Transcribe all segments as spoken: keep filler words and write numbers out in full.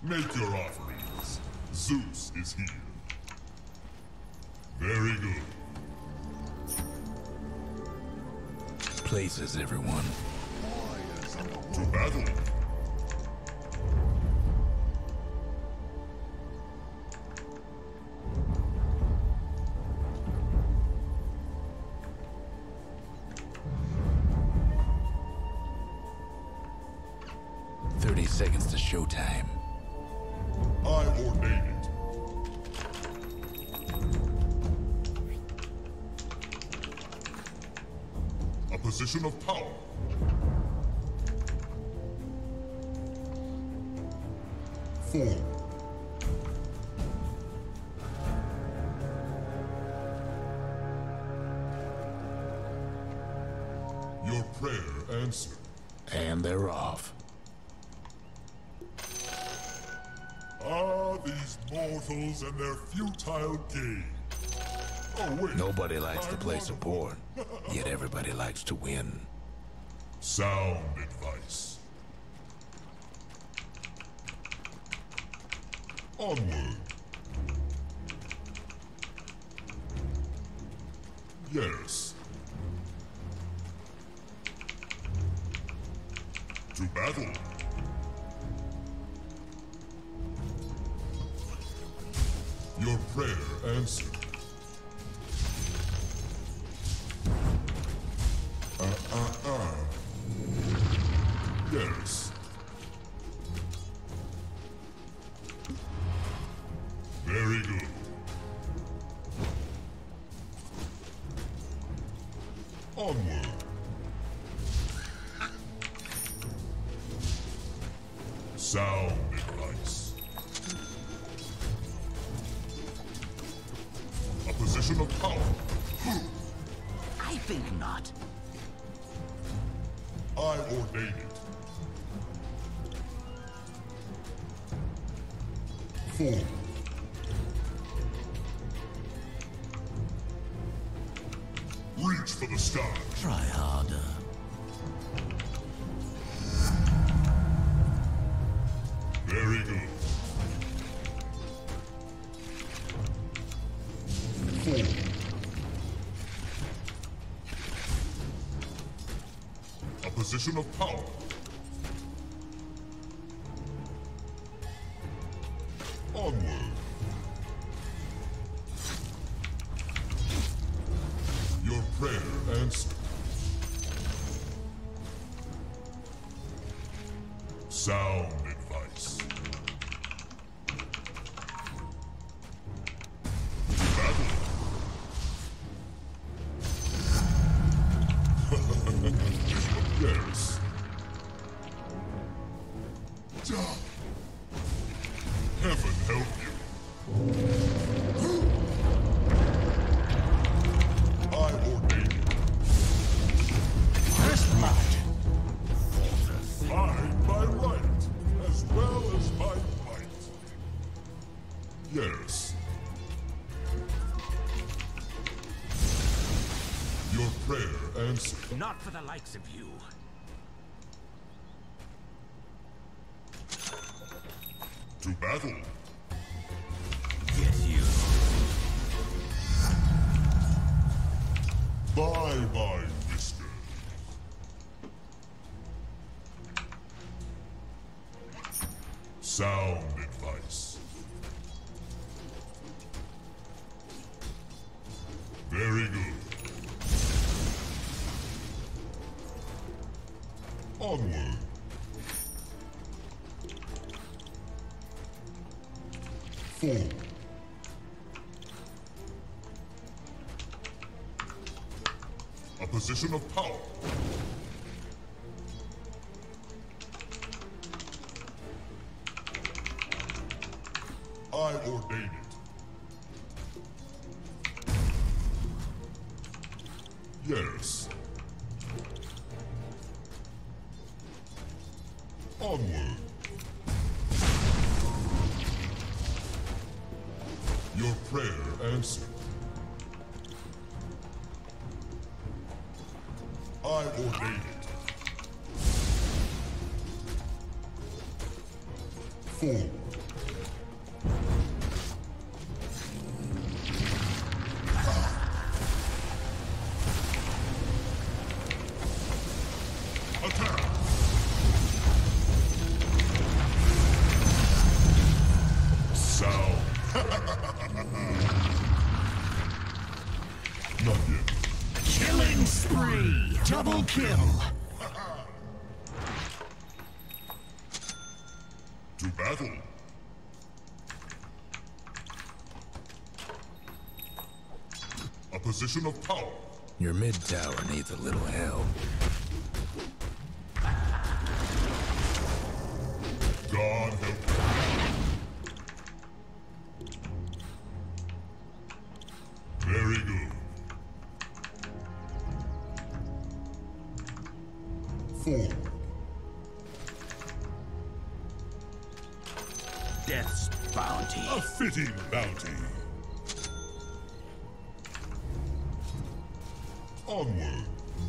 Make your offerings. Zeus is here. Very good. Places, everyone. To battle. Thirty seconds to showtime. I ordain it. A position of power. Form. Your prayer answered. And they're off. Ah, these mortals and their futile game. Oh, wait. Nobody likes to I'm play one of support, yet everybody likes to win. Sound advice. Onward. Yes. To battle. Your prayer answered. Uh, uh, uh. Yes. Very good. Onward. Sound advice. A position of power. I think not. I ordain it. Form. Reach for the sky. Try harder. Very good. Form. A position of power. Onward. Your prayer answered. Sound advice. Battle. Yes. Heaven help you. I ordain it. First blood. I, by right, as well as by might. Yes. Your prayer answered. Not for the likes of you. To battle. Yes, you. Bye-bye, mister. Sound advice. Very good. Onward. Form. A position of power. I ordain it. Yes. Onward. Your prayer answered. I ordain it. Forward. spree! Double kill! To battle. A position of power. Your mid tower needs a little help. God help you. Very good. Forward. Death's bounty. A fitting bounty. Onward.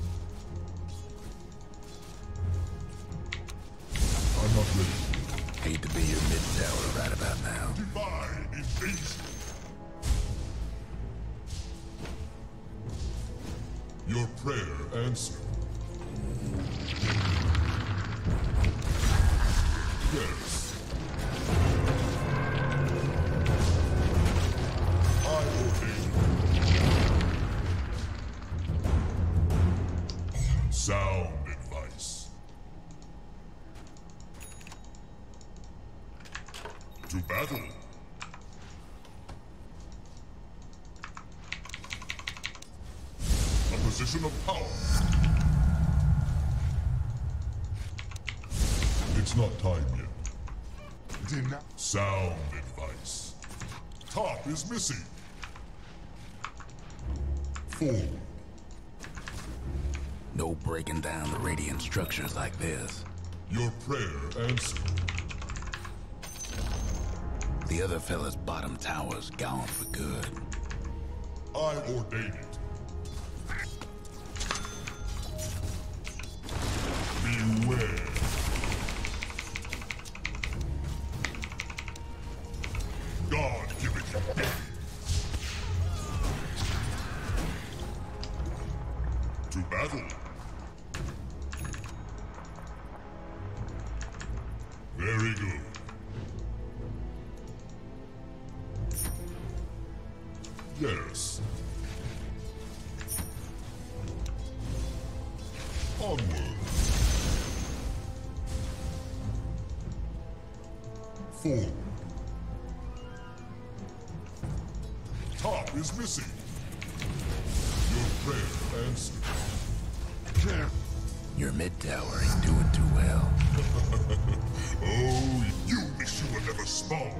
I'm not ready. Hate to be your mid tower right about now. Divine invasion. Your prayer answered. Yes. I ordain. Sound advice. To battle. A position of power. It's not time yet. Did sound advice. Top is missing. Forward. No breaking down the radiant structures like this. Your prayer answered. The other fella's bottom tower's gone for good. I ordain it. Beware. God give it you. To battle. Very good. Yes. Onward. Forward. Top is missing. Your prayer answered. There. Your mid tower ain't doing too well. Oh, you wish you were never small.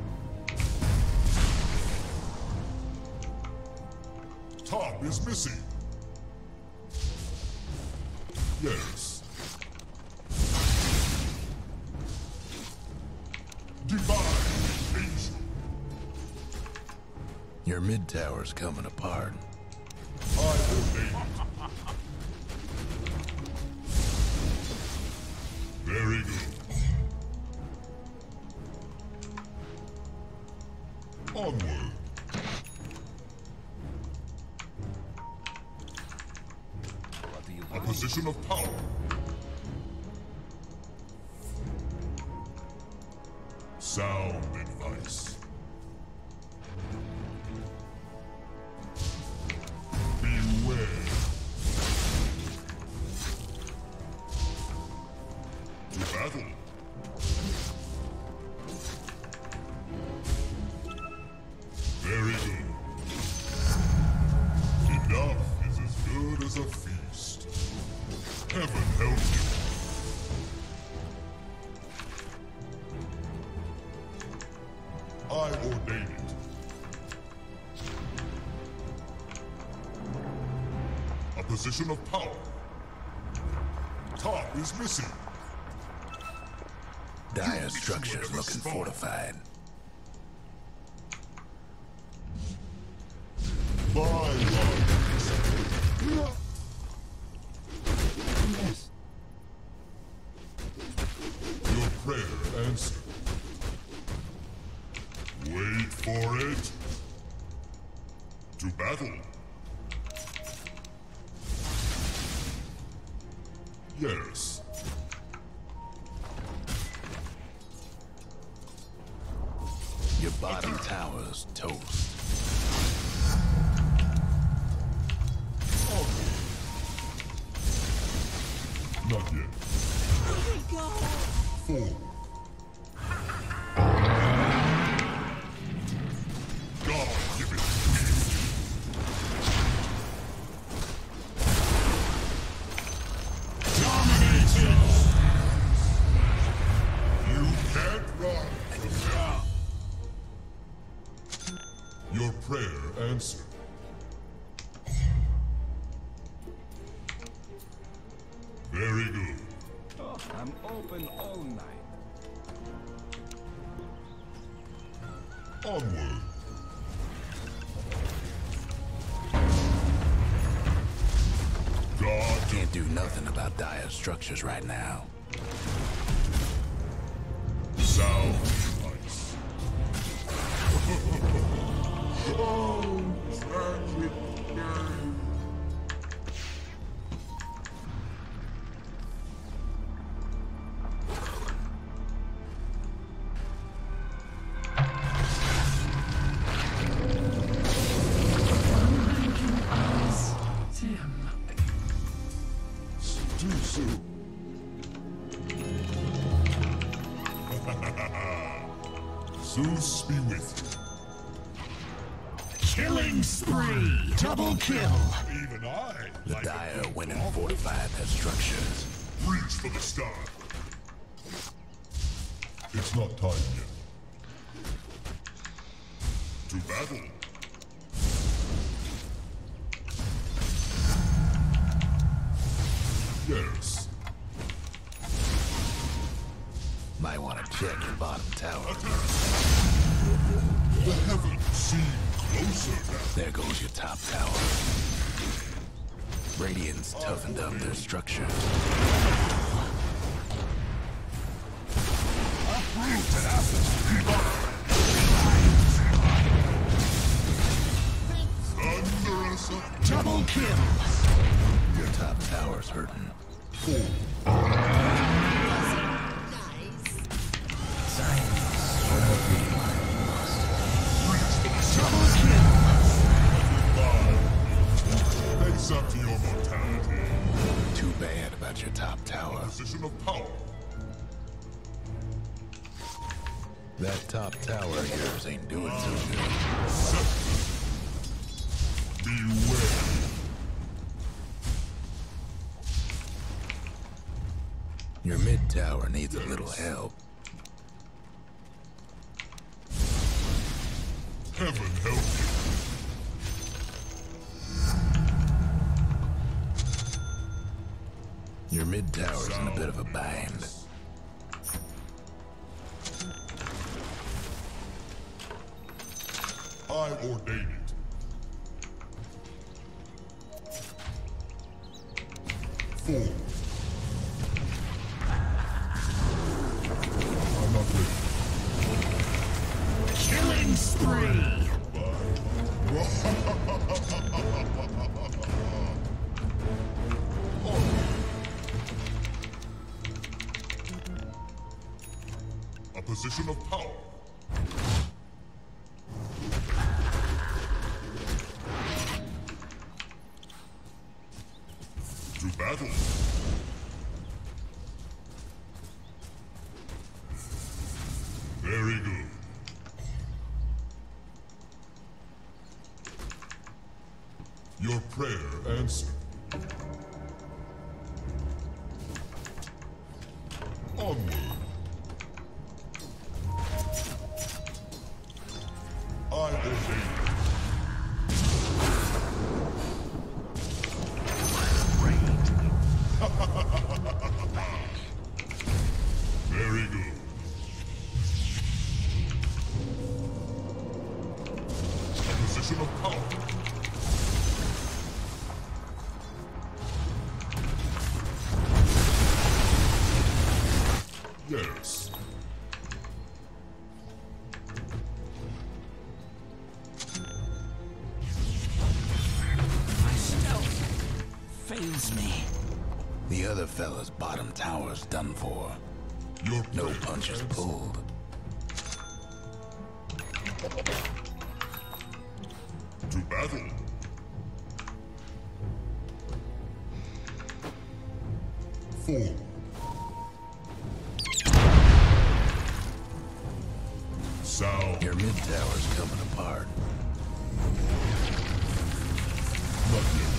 Top is missing. Yes. Divine angel. Your mid tower's coming apart. I ordain it. Very good. Onward. A position of power. Sound advice. Beware. To battle. Very good. Enough is as good as a feast. Heaven help you. I ordain it. A position of power. Top is missing. Dire structures looking fortified. My love. Yes. Your prayer answered. Wait for it. To battle. Yes. Your bottom tower's toast. Onward. Not yet. Here we go. Four. God, give it to me. Dominating. You can't run from me. Your prayer answered. Very good. Oh, I'm open all night. Onward. God Can't do nothing about dire structures right now. sound ice. Oh, tragic game. Zeus be with Killing spree. Double kill. you. Even I The like dire a went and fortified their structures. reach for the sky. It's not time yet. To battle. Yes. Might want to check your bottom tower. The heavens seem closer now. There goes your top tower. Radiant's toughened up their structures. Thunderous up. Double kill. Your top tower's hurting. Double kill. Face up to your mortality. Too bad about your top tower. Position of power. That top tower of yours ain't doing so good. Beware. Your mid tower needs a little help. Heaven help you. Your mid tower's in a bit of a bind. I ordain it. Four. I'm not ready. Killing spree. A position of power. To battle. Very good. Your prayer answered. Onward. I ordain it. Very good. A position of power. Yes. My stealth fails me. The other fella's bottom tower's done for. Your No prayer punches answered. pulled. To battle. Four. Sound. Your mid tower's coming apart. Nothing.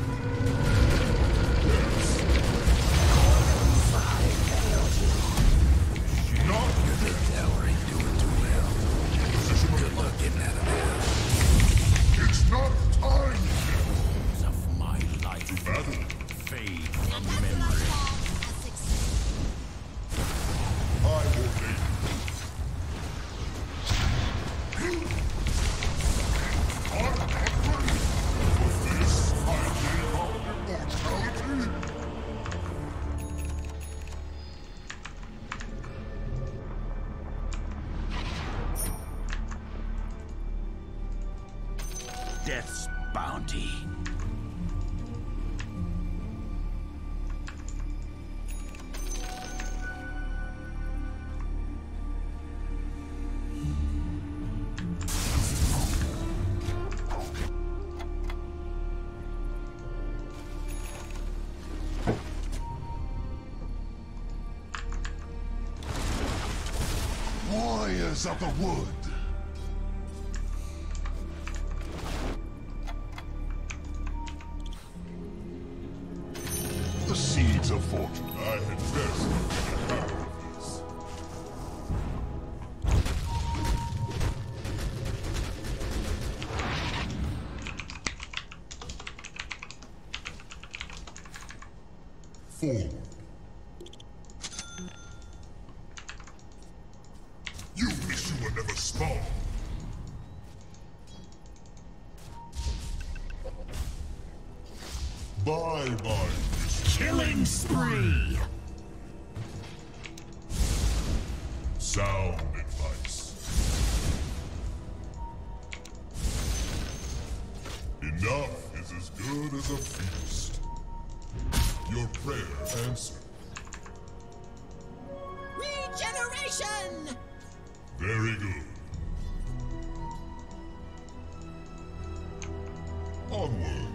Not Your mid tower ain't doing too well. position of Good luck getting out of there. It's not time yet. Of my life To battle. fade from memory. I ordain. I'm not ready. For this, I give up immortality. Death's bounty. Warriors of the wood. The seeds of fortune. I had best get out of this. Forward. You wish you were never spawned. Bye-bye, Killing spree. sound advice. Enough is as good as a feast. Your prayer answered. Regeneration! Very good. Onward.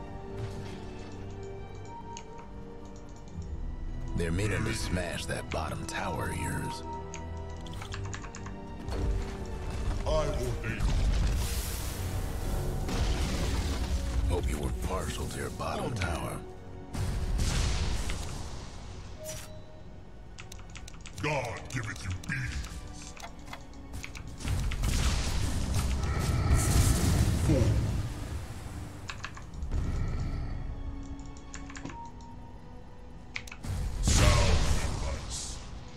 They're meaning to smash that bottom tower of yours. I ordain. Hope you weren't partial to your bottom tower. God giveth you beatings. Four. Sound advice.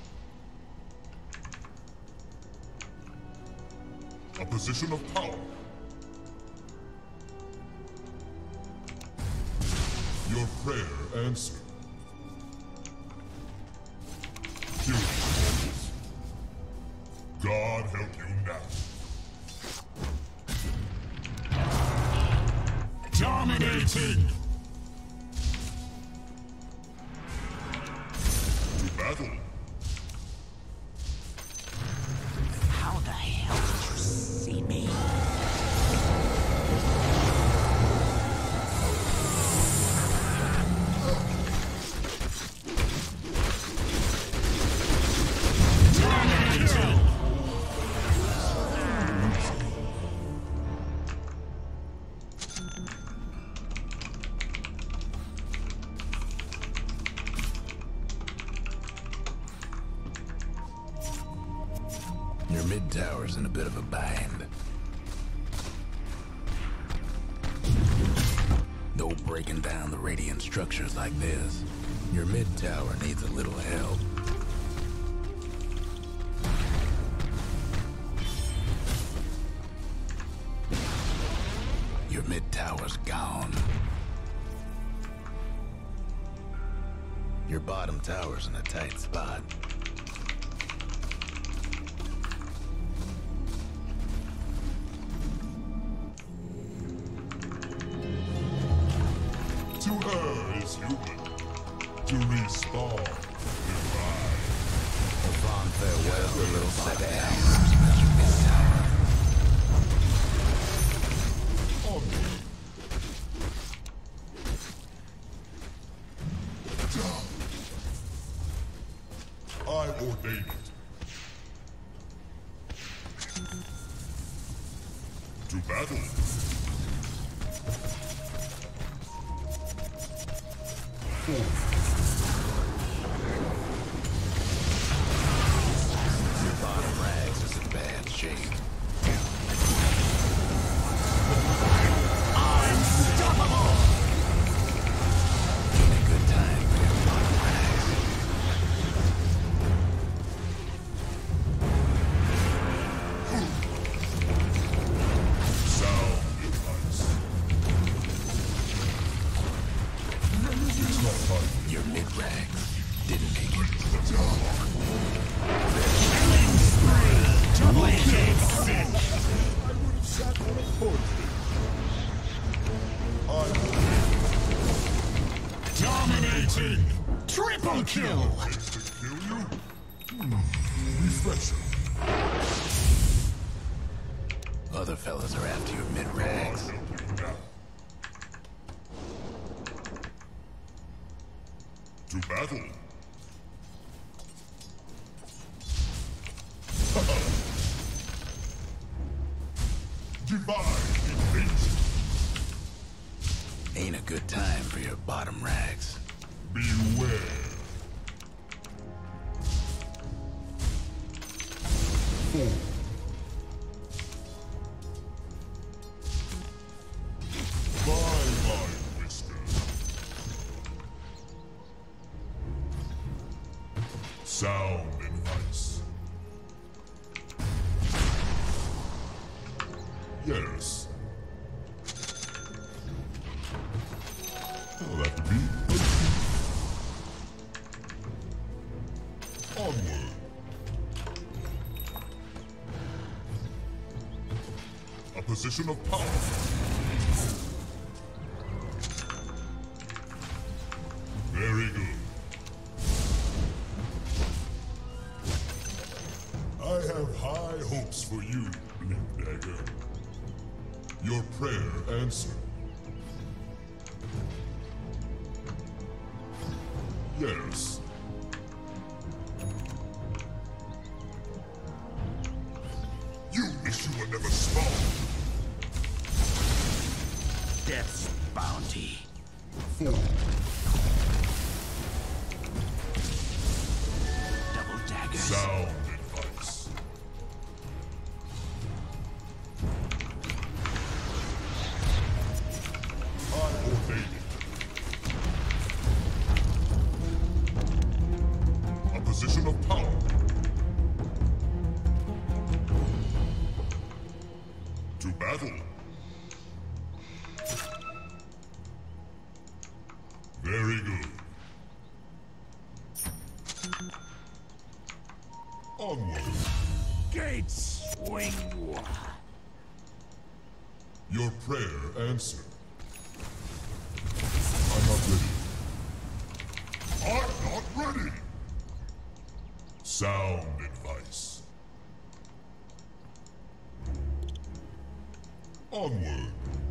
A position of power. Your prayer answered. Curious. God help you now. Dominating. To battle. How the hell did you see me? Dominating. Your mid tower's in a bit of a bind. No breaking down the radiant structures like this. Your mid tower needs a little help. Your mid tower's gone. Your bottom tower's in a tight spot. To err is human. To respawn, divine. A fond farewell to little second tower. Your mid tower. Onward. Down. ordain it. To battle. Your bottom rags is in bad shape. Unstoppable! Ain't a good time for your bottom rags. Sound advice. It's not time. Your mid-rags didn't make it. Double kick! I would have sat on a poetry. Dominating! Triple kill! Takes to kill you? Hmm. Refresher. Other fellas are after your mid-rags. I'll help you now. To battle. Divine invasion. Ain't a good time for your bottom rags. Beware. Four. Bye bye, whiskers. Sound advice. Yes. Well, that would be onward. A position of power. Very good. I have high hopes for you, Blink Dagger. Your prayer answered. Yes. You wish you were never spawned. Death's bounty. Four. Double daggers. Sound advice. I ordain it. A position of power. To battle. Very good. Onward. Gates swing wide. Your prayer answered. I'm not ready. I'm not ready! Sound advice. Onward.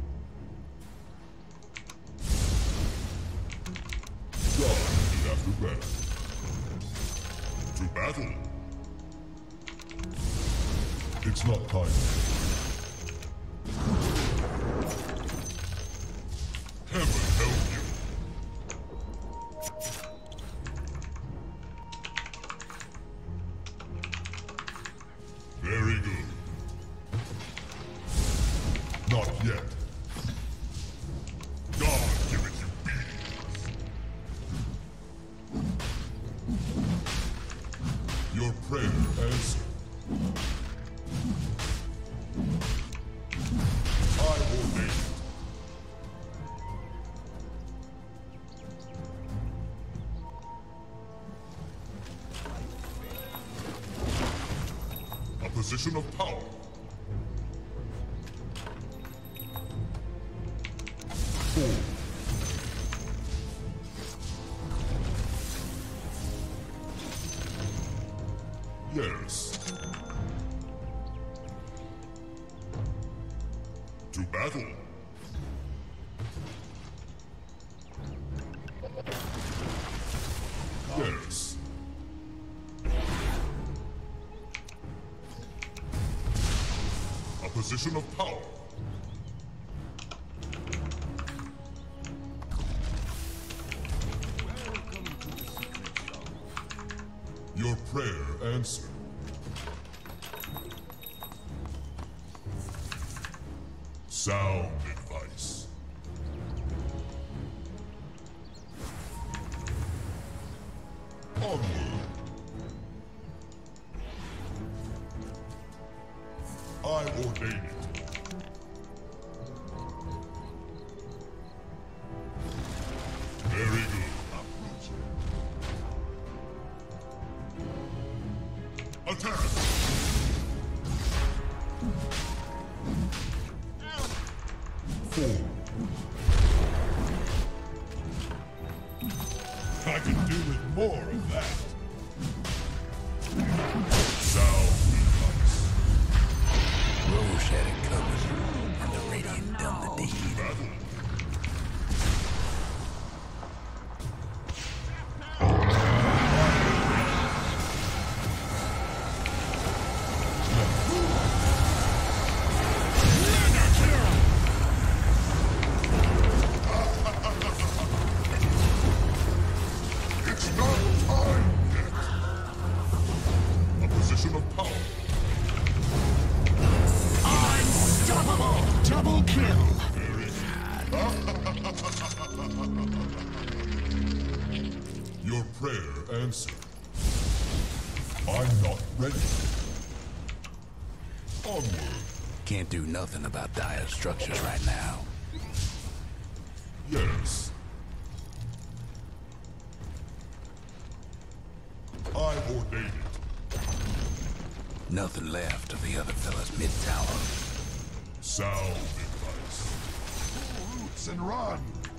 God did after battle. To battle. It's not time. Heaven help you. Very good. Not yet. God give it you beings. Your prayer answered. I ordain it. A position of power. Four. Yes. To battle. Yes. position of power. Welcome to the secret show. Your prayer answered. Sound advice. Onward. I ordain it. Very good. Attack! Four. I can do with more of that. Sound advice. Roche had it covered, and the Radiant done the deed. Battle. It's not time yet. A position of power. Unstoppable! Double kill! Your prayer answered. I'm not ready. Onward. Can't do nothing about dire structures right now. Yes. I ordain it. Nothing left of the other fella's mid-tower. Sound advice. Roots and run.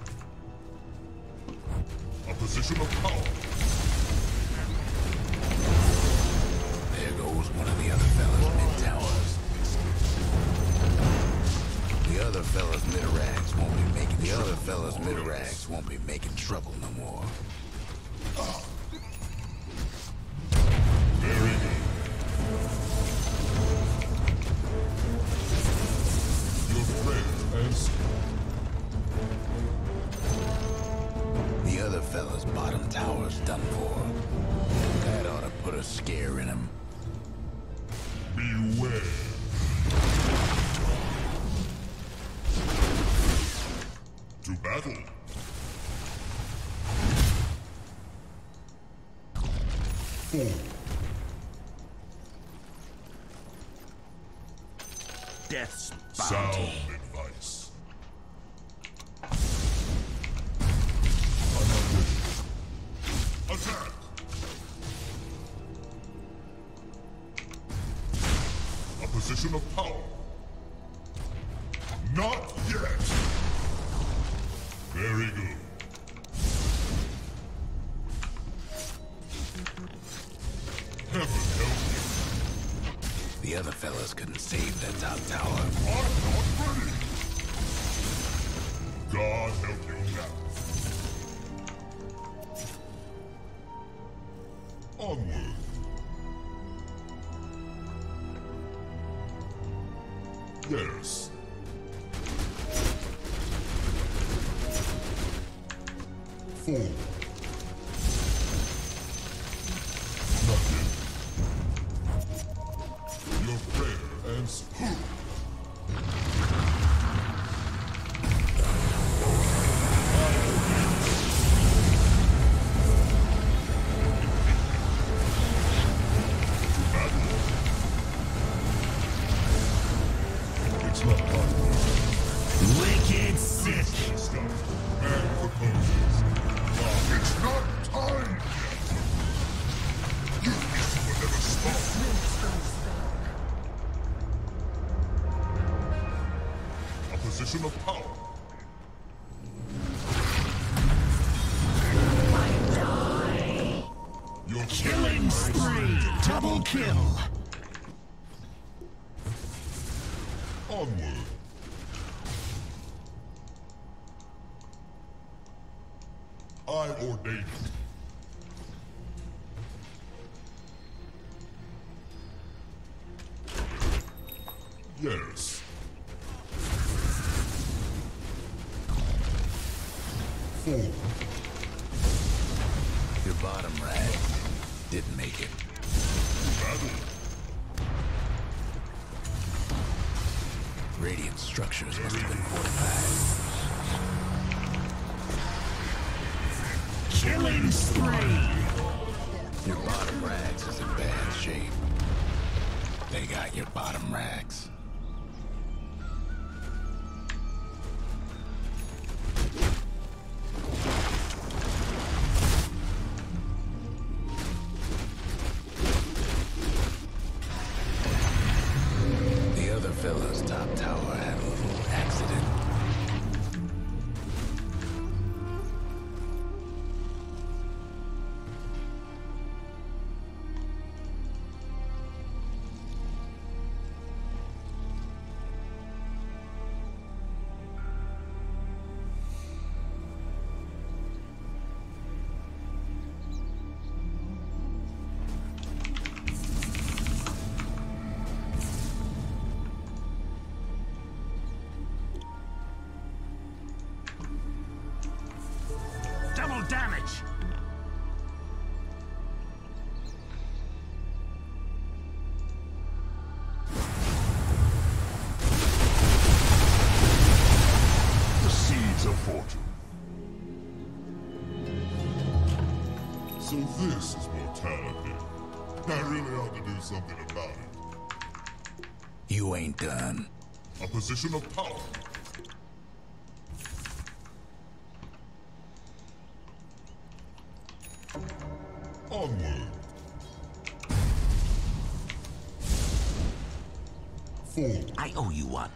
A position of power. There goes one of the other fella's mid-towers. The other fella's mid-rags won't be making the other fella's mid-rags won't be making trouble no more. Very good. Your prayer answered. The other fella's bottom tower's done for. That ought to put a scare in him. Beware. To battle. Four. Death's Sound bounty. advice. I'm not ready. Attack! A position of power. Not yet! Very good. Heaven help you. The other fellas couldn't save that top tower. I'm not ready! God help you now. Onward. Yes. Four. Not yet. Your prayer answered. It's not possible. Wicked sick! Stuff. Man proposes. Wow, it's not time yet. You wish you would never stop. A position of power. Your Killing spree! Double kill! Onward. I ordain it. Yes. Your bottom rag didn't make it. Battle. Radiant structures must have been fortified. Killing spree! Your bottom rags is in bad shape. They got your bottom rags. The other fella's top tower had a little accident. Double damage! The seeds of fortune. So this is mortality. I really ought to do something about it. You ain't done. A position of power. Onward. Forward. I owe you one.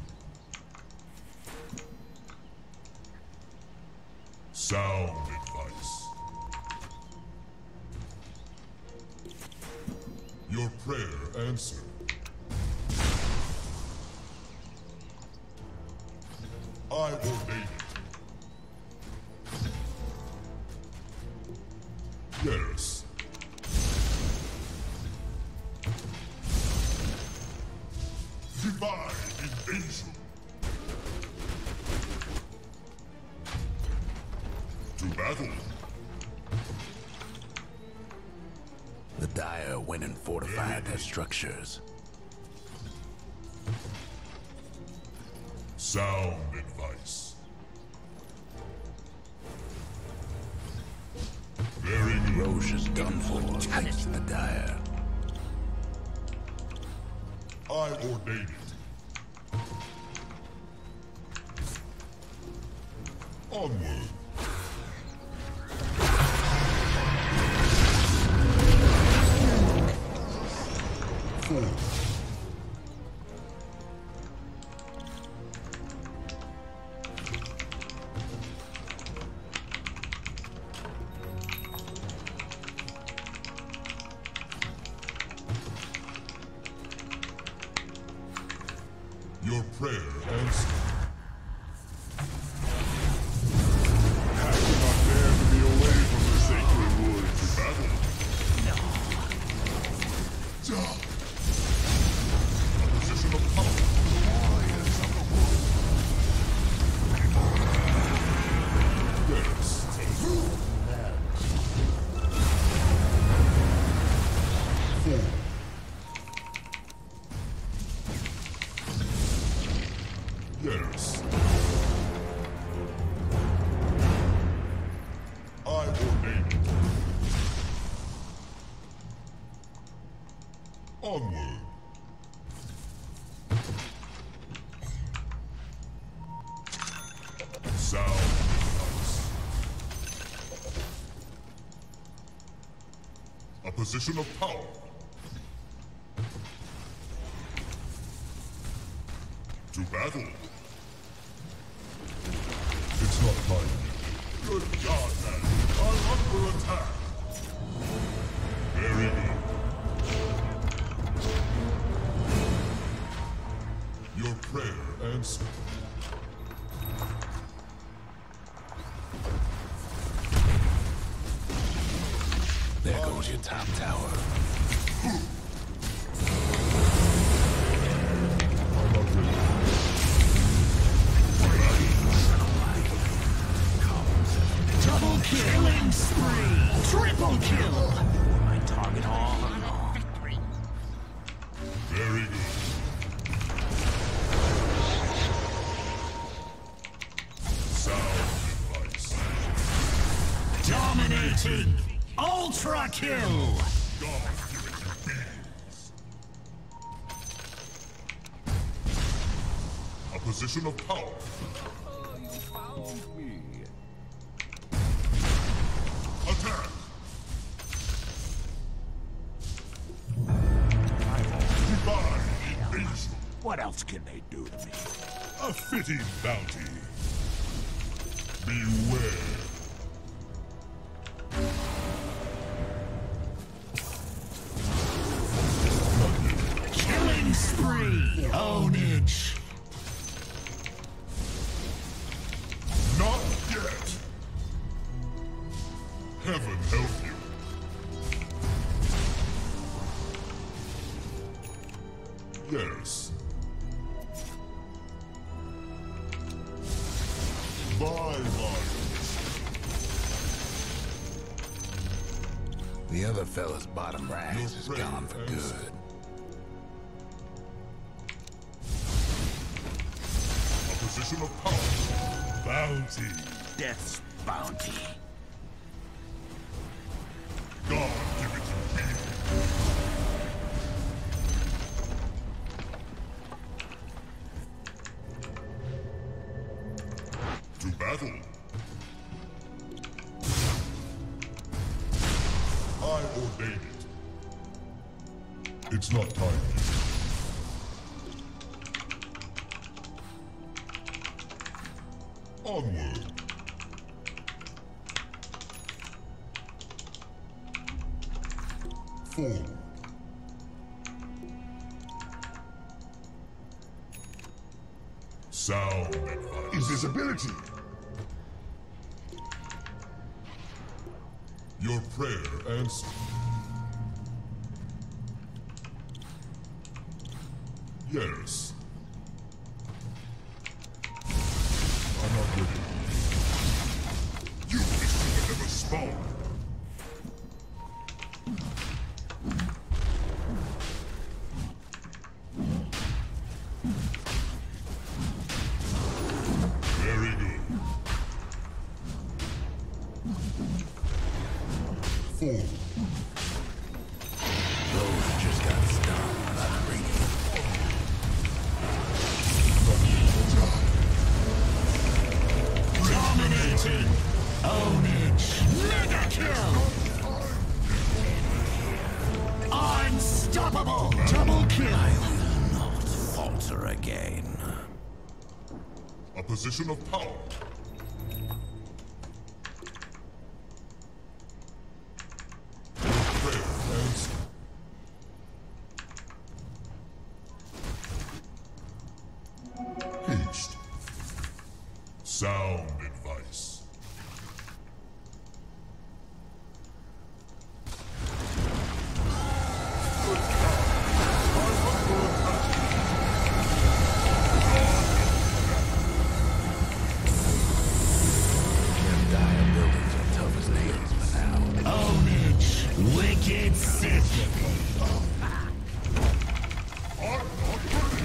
Sound advice. Your prayer answered. I ordain it. Yes. Divine invasion. To battle. The Dire went and fortified their structures. Sound advice. Very good. Roche is done for thanks to the Dire. I ordain it. Onward. Forward. Your prayer answered. I cannot bear to be away from the sacred woods. Battle. No. Ja. A position of power. Warriors of the wood. Yes. Forward. Yes. I ordain it. Onward. Sound advice. A position of power. To battle. It's not time. Good God, man. I'm under attack. Very good. Your prayer answered. There goes your top tower. I'm not ready. Double killing spree! Triple kill! My target all along. Victory. Very good. Sound advice. Dominating! Ultra kill! God give it to bees. A position of power. Oh, you found me. Attack. Divine invasion. What else can they do to me? A fitting bounty. Beware. Killing spree! Ownage! Not yet. Heaven help you. Yes. Bye bye. The other fella's bottom rags is gone for good. A position of power. Bounty. Death's bounty. God give it to me. To battle. I ordain it. It's not time yet. Onward. Forward. Sound advice. Invisibility. Your prayer answered. Yes. I'm not ready. You wish you would never spawn. Very good. Four. Those just got stung by the radiant. Dominating! Ownage! Mega kill! Unstoppable! Double kill! I will not falter again. A position of power. Your prayer answered. Haste. Sound advice. Them dire buildings are tough as nails for now. Ownage! Wicked sick! I'm not ready.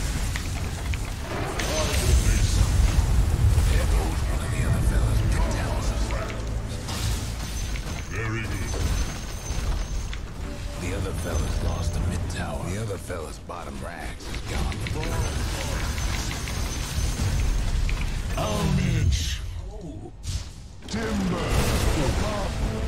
There goes one of the other fellas' big towers. Very good. The other fella's lost the mid tower. The other fella's bottom rags is gone for good. Ownage! Timber.